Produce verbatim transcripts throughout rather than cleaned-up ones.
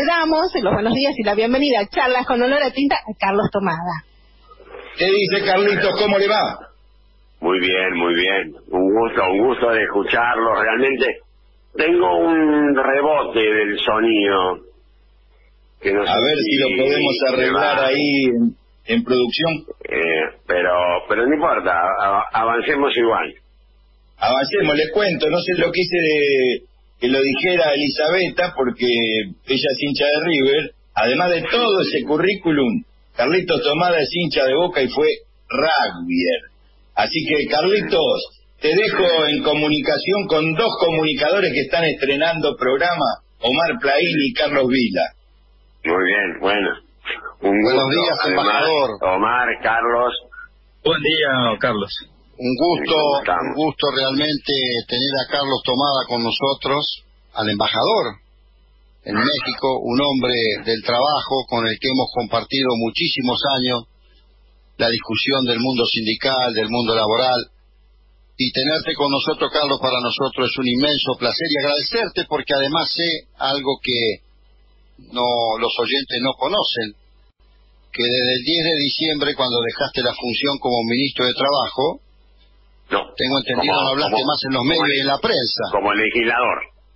le damos los buenos días y la bienvenida a Charlas con Olor a Tinta a Carlos Tomada. ¿Qué dice Carlitos? ¿Cómo le va? Muy bien, muy bien. Un gusto, un gusto de escucharlo. Realmente tengo un rebote del sonido. Que no a ver si, si lo podemos arreglar ahí en, en producción. Eh, pero, pero no importa, avancemos igual. Avancemos, les cuento, no sé, lo quise de que lo dijera Elisabetta, porque ella es hincha de River. Además de todo ese currículum, Carlitos Tomada es hincha de Boca y fue rugbyer. Así que, Carlitos, te dejo en comunicación con dos comunicadores que están estrenando programa, Omar Plaín y Carlos Vila. Muy bien, bueno. Un Buenos gusto, días, además, embajador. Omar, Carlos. Buen día, Carlos. Un gusto, un gusto realmente tener a Carlos Tomada con nosotros, al embajador en México, un hombre del trabajo con el que hemos compartido muchísimos años la discusión del mundo sindical, del mundo laboral, y tenerte con nosotros, Carlos, para nosotros es un inmenso placer, y agradecerte porque además sé algo que no los oyentes no conocen, que desde el diez de diciembre, cuando dejaste la función como ministro de Trabajo, no, tengo entendido, como, no hablaste como, más en los medios y en la prensa. Como legislador.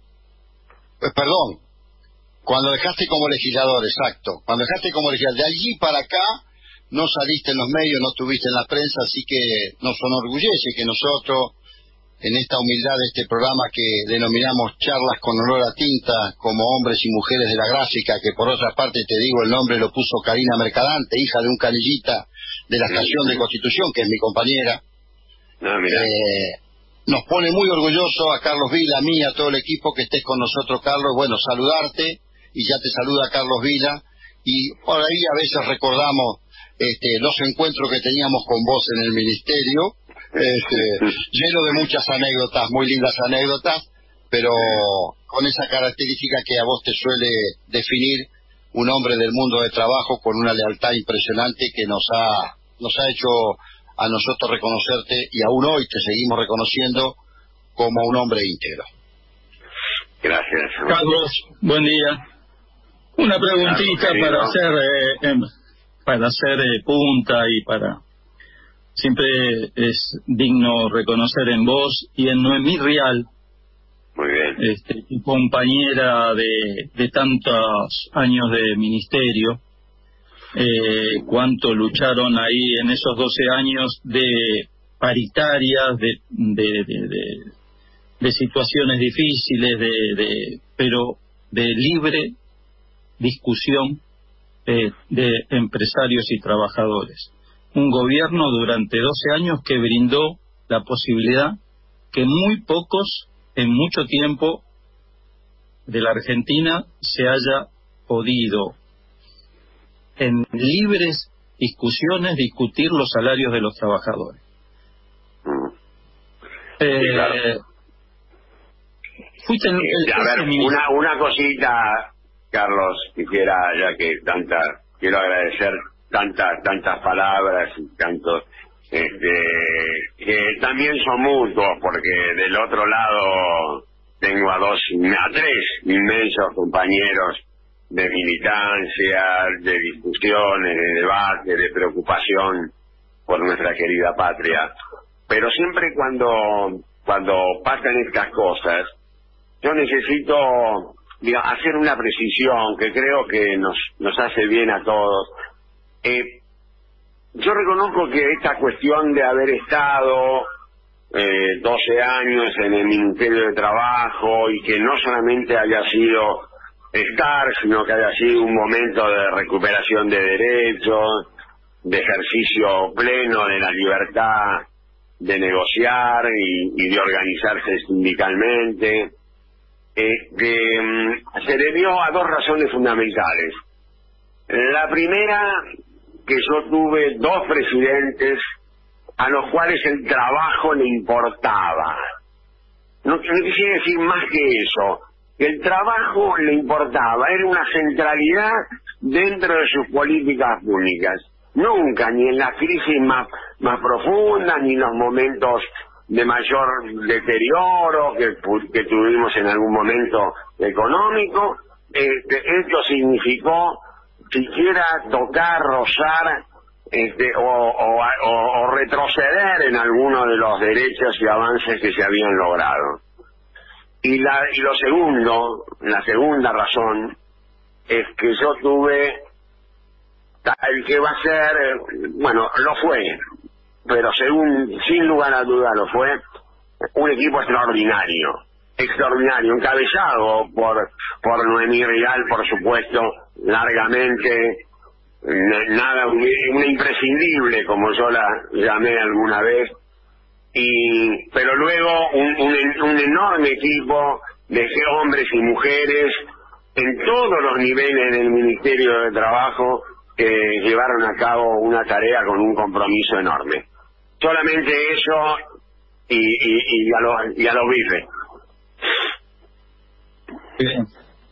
Pues perdón, cuando dejaste como legislador, exacto, cuando dejaste como legislador, de allí para acá no saliste en los medios, no estuviste en la prensa, así que nos enorgullece que nosotros, en esta humildad de este programa que denominamos Charlas con Olor a Tinta, como hombres y mujeres de la gráfica, que por otra parte te digo, el nombre lo puso Karina Mercadante, hija de un canillita de la estación de Constitución, que es mi compañera. No, mira. Eh, nos pone muy orgulloso a Carlos Vila, a mí, a todo el equipo que estés con nosotros, Carlos. Bueno, saludarte, y ya te saluda Carlos Vila, y por ahí a veces recordamos este, los encuentros que teníamos con vos en el ministerio, este, lleno de muchas anécdotas, muy lindas anécdotas, pero con esa característica que a vos te suele definir un hombre del mundo de trabajo con una lealtad impresionante que nos ha, nos ha hecho a nosotros reconocerte, y aún hoy te seguimos reconociendo como un hombre íntegro. Gracias. Carlos, buen día. Una preguntita Carlos, para hacer eh, eh, para hacer eh, punta, y para siempre es digno reconocer en vos y en Noemí Rial, muy bien, este, tu compañera de, de tantos años de ministerio, eh, cuánto lucharon ahí en esos doce años de paritarias, de de, de, de, de situaciones difíciles, de, de pero de libre discusión eh, de empresarios y trabajadores. Un gobierno durante doce años que brindó la posibilidad que muy pocos en mucho tiempo de la Argentina se haya podido en libres discusiones discutir los salarios de los trabajadores. Mm. Eh, sí, claro. Fuiste el, el, a ver, una, una cosita, Carlos, quisiera, ya que tanta, quiero agradecer tantas tantas palabras y tantos, este, que también son mutuos, porque del otro lado tengo a dos, a tres inmensos compañeros de militancia, de discusiones, de debate, de preocupación por nuestra querida patria. Pero siempre cuando cuando pasan estas cosas, yo necesito, digamos, hacer una precisión que creo que nos nos hace bien a todos. Eh, yo reconozco que esta cuestión de haber estado eh, doce años en el Ministerio de Trabajo, y que no solamente haya sido estar, sino que haya sido un momento de recuperación de derechos, de ejercicio pleno de la libertad de negociar y, y de organizarse sindicalmente, eh, que um, se debió a dos razones fundamentales. La primera, que yo tuve dos presidentes a los cuales el trabajo le importaba. No, no quisiera decir más que eso, que el trabajo le importaba, era una centralidad dentro de sus políticas públicas. Nunca, ni en las crisis más, más profundas, ni en los momentos de mayor deterioro que, que tuvimos en algún momento económico, este, esto significó siquiera tocar, rozar este, o, o, o, o retroceder en algunos de los derechos y avances que se habían logrado. Y, la, y lo segundo, la segunda razón, es que yo tuve el que va a ser, bueno, lo fue, pero según, sin lugar a duda lo fue, un equipo extraordinario, extraordinario, encabezado por, por Noemí Real, por supuesto, largamente, nada, una imprescindible, como yo la llamé alguna vez, y pero luego un, un, un enorme equipo de hombres y mujeres en todos los niveles del Ministerio de Trabajo que llevaron a cabo una tarea con un compromiso enorme. Solamente eso y, y, y a los y a los bifes. Bien.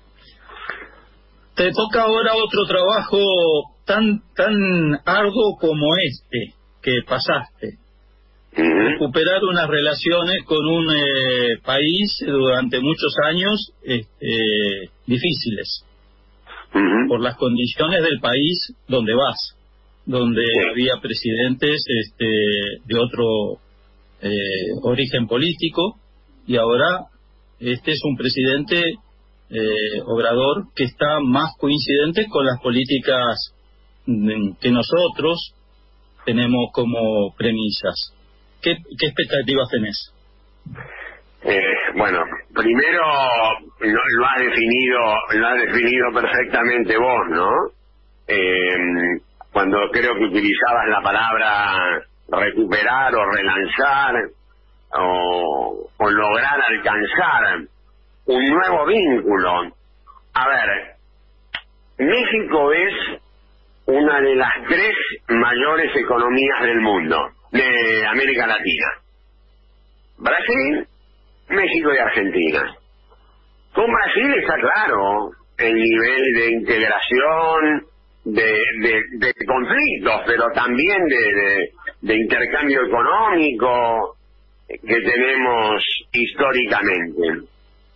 Te toca ahora otro trabajo tan tan arduo como este que pasaste. Uh-huh. Recuperar unas relaciones con un eh, país durante muchos años este, difíciles. Uh-huh. Por las condiciones del país donde vas, donde sí. había presidentes este, de otro eh, origen político, y ahora este es un presidente eh, Obrador que está más coincidente con las políticas que nosotros tenemos como premisas. ¿Qué, qué expectativas tenés? Eh, bueno, primero lo, lo has definido, lo has definido perfectamente vos, ¿no? Eh, cuando creo que utilizabas la palabra recuperar o relanzar o, o lograr alcanzar un nuevo vínculo. A ver, México es una de las tres mayores economías del mundo, de América Latina. Brasil, México y Argentina. Con Brasil está claro el nivel de integración, de, de, de conflictos, pero también de, de, de intercambio económico que tenemos históricamente.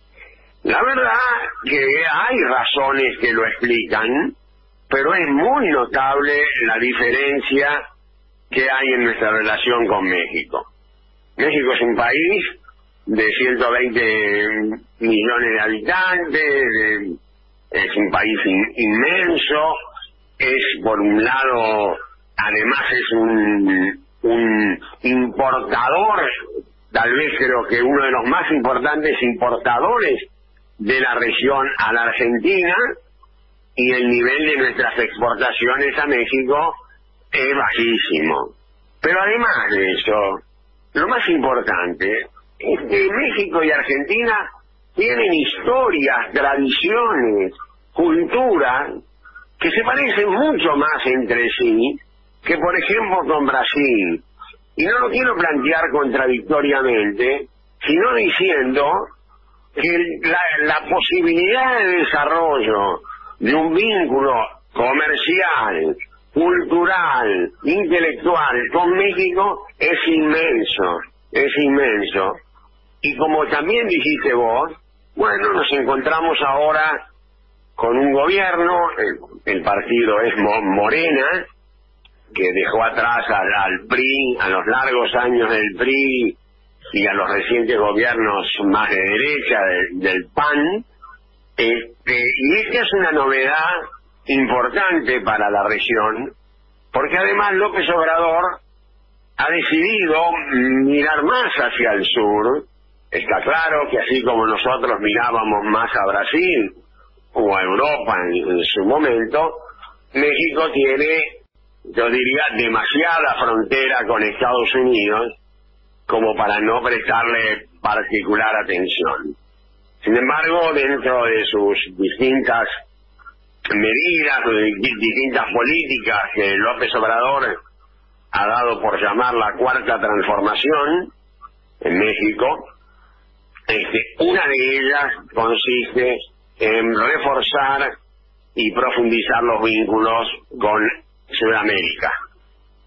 La verdad que hay razones que lo explican, pero es muy notable la diferencia que hay en nuestra relación con México. México es un país de ciento veinte millones de habitantes, de, es un país in, inmenso, es por un lado, además es un, un importador, tal vez creo que uno de los más importantes importadores de la región a la Argentina, y el nivel de nuestras exportaciones a México es bajísimo. Pero además de eso, lo más importante es que México y Argentina tienen historias, tradiciones, culturas que se parecen mucho más entre sí que, por ejemplo, con Brasil. Y no lo quiero plantear contradictoriamente, sino diciendo que la, la posibilidad de desarrollo de un vínculo comercial, cultural, intelectual con México es inmenso, es inmenso. Y como también dijiste vos, bueno, nos encontramos ahora con un gobierno, el, el partido es Morena, que dejó atrás al, al P R I, a los largos años del P R I y a los recientes gobiernos más de derecha del, del P A N, este, y esta es una novedad importante para la región, porque además López Obrador ha decidido mirar más hacia el sur. Está claro que así como nosotros mirábamos más a Brasil o a Europa en, en su momento, México tiene, yo diría, demasiada frontera con Estados Unidos como para no prestarle particular atención. Sin embargo, dentro de sus distintas medidas, de distintas políticas que López Obrador ha dado por llamar la cuarta transformación en México, este, una de ellas consiste en reforzar y profundizar los vínculos con Sudamérica.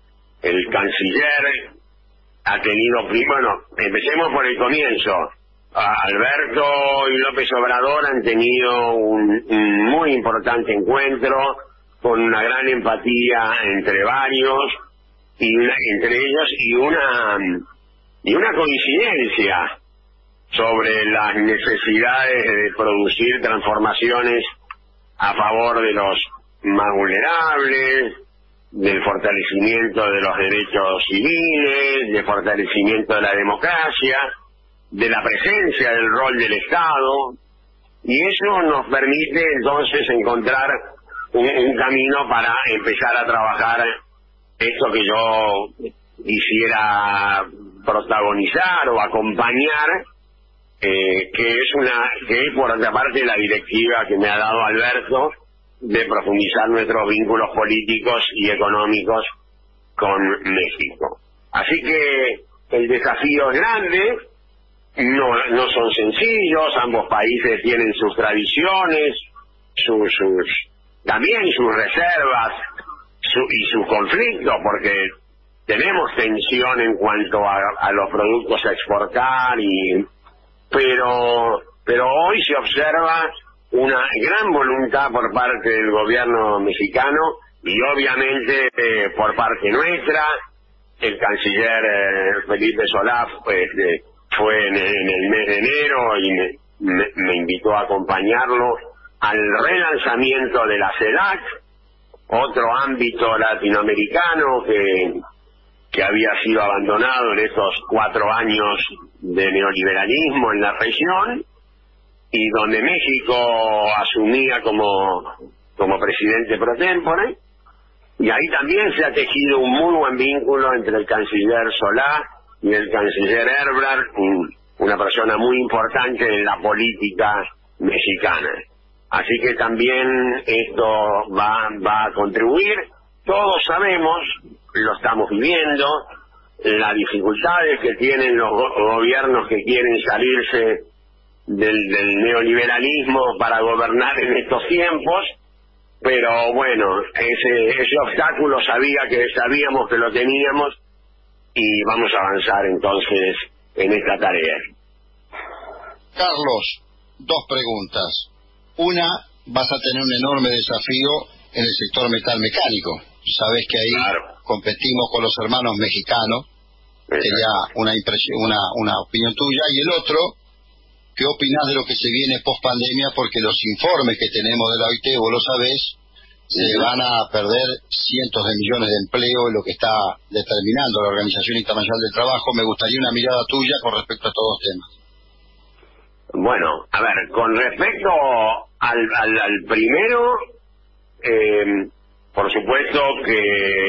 El canciller ha tenido, bueno, empecemos por el comienzo. Alberto y López Obrador han tenido un, un muy importante encuentro con una gran empatía entre varios y una, entre ellos y una y una coincidencia sobre las necesidades de producir transformaciones a favor de los más vulnerables, del fortalecimiento de los derechos civiles, del fortalecimiento de la democracia, de la presencia del rol del Estado, y eso nos permite entonces encontrar un, un camino para empezar a trabajar esto que yo quisiera protagonizar o acompañar, eh, que es una que es por otra parte la directiva que me ha dado Alberto de profundizar nuestros vínculos políticos y económicos con México. Así que el desafío es grande, no, no son sencillos, ambos países tienen sus tradiciones, sus, sus también sus reservas su, y sus conflictos, porque tenemos tensión en cuanto a, a los productos a exportar, y pero pero hoy se observa una gran voluntad por parte del gobierno mexicano y obviamente eh, por parte nuestra. El canciller eh, Felipe Solá pues, eh, fue en, en el mes de enero y me, me, me invitó a acompañarlo al relanzamiento de la CELAC, otro ámbito latinoamericano que, que había sido abandonado en estos cuatro años de neoliberalismo en la región, y donde México asumía como, como presidente pro tempore, y ahí también se ha tejido un muy buen vínculo entre el canciller Solá y el canciller Ebrard, un, una persona muy importante en la política mexicana. Así que también esto va, va a contribuir. Todos sabemos, lo estamos viviendo, las dificultades que tienen los go- gobiernos que quieren salirse Del, del neoliberalismo para gobernar en estos tiempos, pero bueno, ese, ese obstáculo sabía que sabíamos que lo teníamos, y vamos a avanzar entonces en esta tarea. Carlos, dos preguntas. Una, vas a tener un enorme desafío en el sector metal mecánico. Sabes que ahí claro. competimos con los hermanos mexicanos. Sería una impresión, una, una opinión tuya. Y el otro, ¿qué opinás de lo que se viene post pandemia? Porque los informes que tenemos de la O I T, vos lo sabés, se van a perder cientos de millones de empleos en lo que está determinando la Organización Internacional del Trabajo. Me gustaría una mirada tuya con respecto a todos los temas. Bueno, a ver, con respecto al, al, al primero, eh, por supuesto que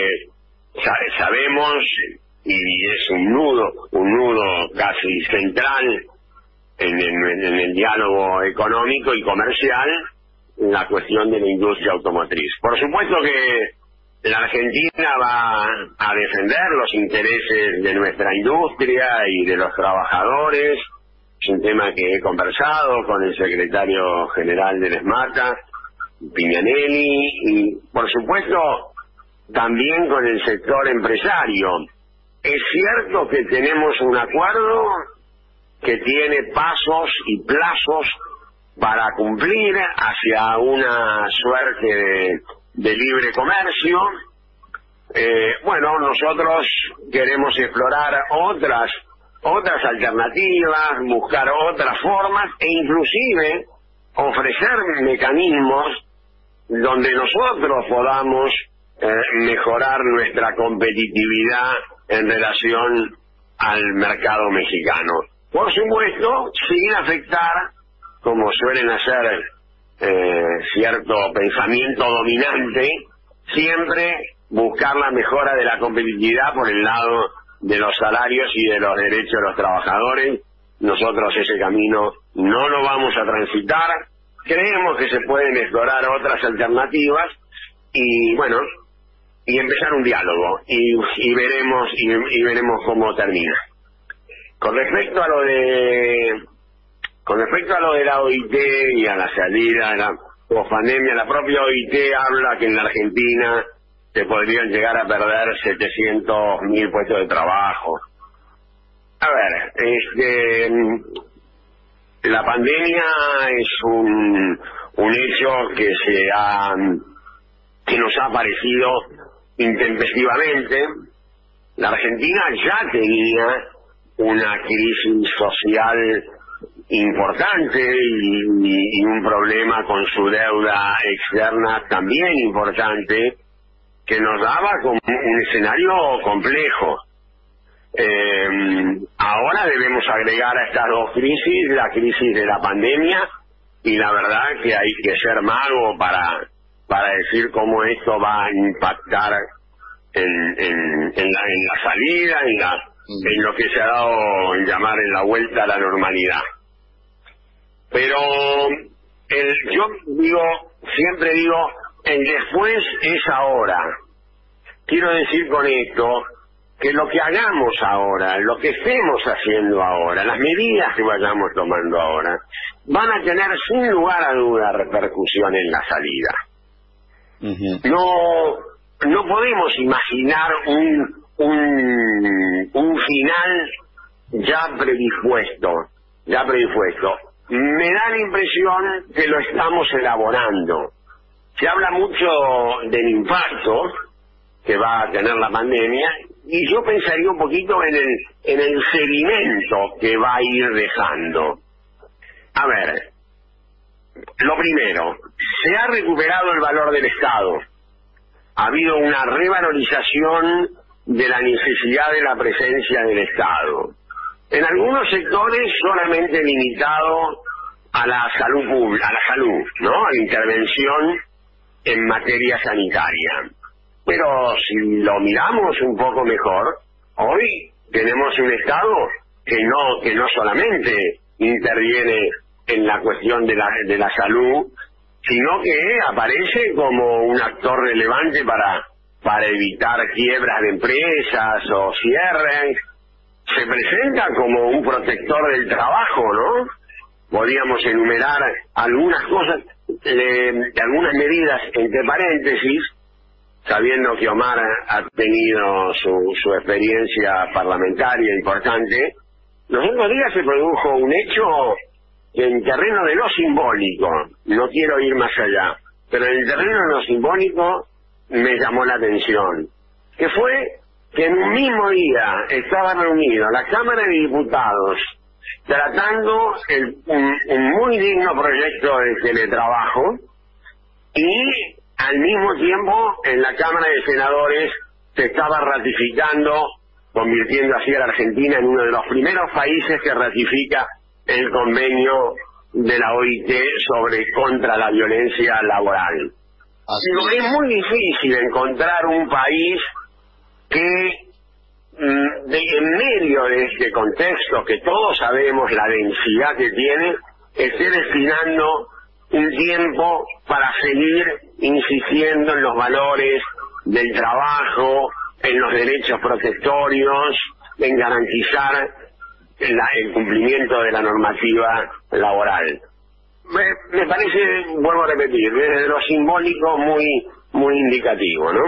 sabemos, y es un nudo, un nudo casi central En el, en el diálogo económico y comercial, la cuestión de la industria automotriz. Por supuesto que la Argentina va a defender los intereses de nuestra industria y de los trabajadores. Es un tema que he conversado con el secretario general del ESMATA, Pignanelli, y por supuesto también con el sector empresario. Es cierto que tenemos un acuerdo que tiene pasos y plazos para cumplir hacia una suerte de, de libre comercio. Eh, bueno, nosotros queremos explorar otras otras alternativas, buscar otras formas e inclusive ofrecer mecanismos donde nosotros podamos eh, mejorar nuestra competitividad en relación al mercado mexicano. Por supuesto, sin afectar, como suelen hacer eh, cierto pensamiento dominante, siempre buscar la mejora de la competitividad por el lado de los salarios y de los derechos de los trabajadores. Nosotros ese camino no lo vamos a transitar. Creemos que se pueden explorar otras alternativas y, bueno, y empezar un diálogo y, y veremos y, y veremos cómo termina. Con respecto a lo de con respecto a lo de la O I T y a la salida de la pospandemia, la propia O I T habla que en la Argentina se podrían llegar a perder setecientos mil puestos de trabajo. A ver, este la pandemia es un, un hecho que se ha, que nos ha aparecido intempestivamente. La Argentina ya tenía una crisis social importante y, y, y un problema con su deuda externa también importante, que nos daba como un escenario complejo. Eh, ahora debemos agregar a estas dos crisis la crisis de la pandemia, y la verdad que hay que ser mago para para decir cómo esto va a impactar en, en, en, la, en la salida, en, la, en lo que se ha dado en llamar en la vuelta a la normalidad. Pero el, yo digo, siempre digo, el después es ahora. Quiero decir con esto que lo que hagamos ahora, lo que estemos haciendo ahora, las medidas que vayamos tomando ahora, van a tener sin lugar a duda repercusión en la salida. Uh-huh. No, no podemos imaginar un, un, un final ya predispuesto, ya predispuesto. Me da la impresión que lo estamos elaborando. Se habla mucho del impacto que va a tener la pandemia, y yo pensaría un poquito en el, en el sedimento que va a ir dejando. A ver, lo primero, se ha recuperado el valor del Estado. Ha habido una revalorización de la necesidad de la presencia del Estado. En algunos sectores solamente limitado a la salud pública, a la salud, ¿no? A la intervención en materia sanitaria. Pero si lo miramos un poco mejor, hoy tenemos un Estado que no que no solamente interviene en la cuestión de la de la salud, sino que aparece como un actor relevante para para evitar quiebras de empresas o cierres. Se presenta como un protector del trabajo, ¿no? Podríamos enumerar algunas cosas, eh, algunas medidas entre paréntesis, sabiendo que Omar ha tenido su, su experiencia parlamentaria importante. Los otros días se produjo un hecho que en terreno de lo simbólico, no quiero ir más allá, pero en el terreno de lo simbólico me llamó la atención, que fue que en un mismo día estaba reunido la Cámara de Diputados tratando el, un, un muy digno proyecto de teletrabajo, y al mismo tiempo en la Cámara de Senadores se estaba ratificando, convirtiendo así a la Argentina en uno de los primeros países que ratifica el convenio de la O I T sobre contra la violencia laboral. Pero es muy difícil encontrar un país que de, en medio de este contexto, que todos sabemos la densidad que tiene, esté destinando un tiempo para seguir insistiendo en los valores del trabajo, en los derechos protectorios, en garantizar la, el cumplimiento de la normativa laboral. Me, me parece, vuelvo a repetir, desde lo simbólico muy muy indicativo, ¿no?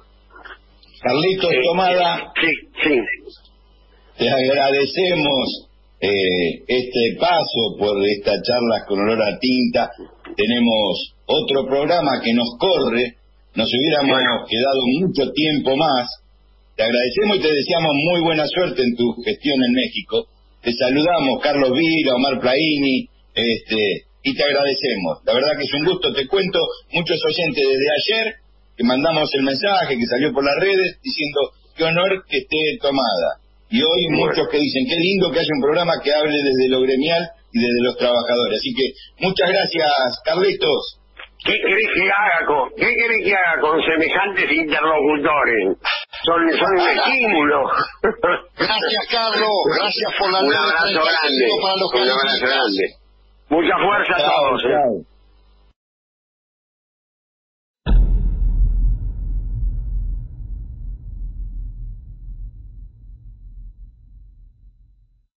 Carlitos eh, Tomada, sí, sí. Te agradecemos eh, este paso por esta charla con olor a tinta. Tenemos otro programa que nos corre, nos hubiéramos bueno. quedado mucho tiempo más. Te agradecemos y te deseamos muy buena suerte en tu gestión en México. Te saludamos, Carlos Vila, Omar Plaini, este, y te agradecemos. La verdad que es un gusto. Te cuento, muchos oyentes desde ayer que mandamos el mensaje que salió por las redes diciendo qué honor que esté Tomada. Y hoy bueno. muchos que dicen qué lindo que haya un programa que hable desde lo gremial y desde los trabajadores. Así que muchas gracias, Carlitos. ¿Qué querés que haga con, qué querés que haga con semejantes interlocutores? Son, son un estímulo. Gracias, Carlos. Gracias por la un abrazo grande. Para los un abrazo grande. Mucha fuerza chao, a todos. ¿eh?